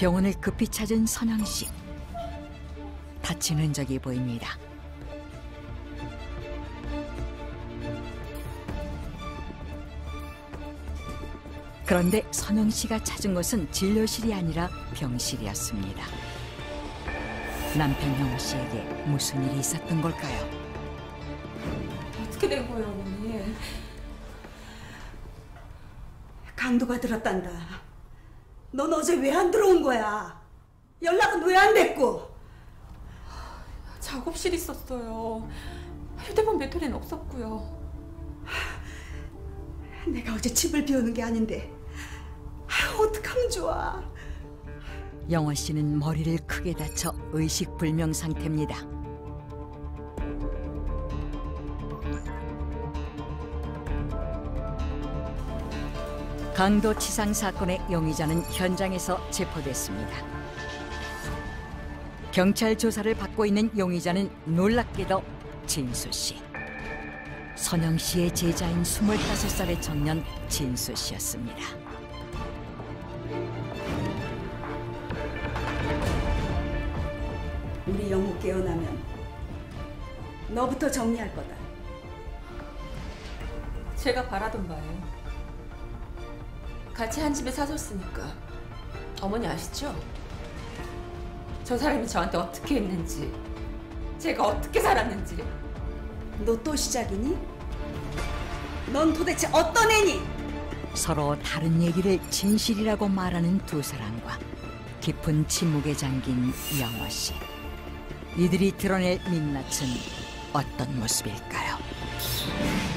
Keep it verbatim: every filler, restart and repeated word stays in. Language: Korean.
병원을 급히 찾은 선영 씨. 다친 흔적이 보입니다. 그런데 선영 씨가 찾은 곳은 진료실이 아니라 병실이었습니다. 남편 형우 씨에게 무슨 일이 있었던 걸까요? 어떻게 된 거예요, 어머니? 강도가 들었단다. 넌 어제 왜 안 들어온 거야? 연락은 왜 안 됐고? 작업실 있었어요. 휴대폰 배터리는 없었고요. 내가 어제 집을 비우는 게 아닌데 어떡하면 좋아. 영호 씨는 머리를 크게 다쳐 의식불명 상태입니다. 강도 치상 사건의 용의자는 현장에서 체포됐습니다. 경찰 조사를 받고 있는 용의자는 놀랍게도 진수 씨. 선영 씨의 제자인 스물다섯 살의 청년 진수 씨였습니다. 우리 영호 깨어나면 너부터 정리할 거다. 제가 바라던 바예요. 같이 한 집에 사줬으니까 어머니 아시죠? 저 사람이 저한테 어떻게 했는지, 제가 어떻게 살았는지. 너 또 시작이니? 넌 도대체 어떤 애니? 서로 다른 얘기를 진실이라고 말하는 두 사람과 깊은 침묵에 잠긴 영호 씨. 이들이 드러낼 민낯은 어떤 모습일까요?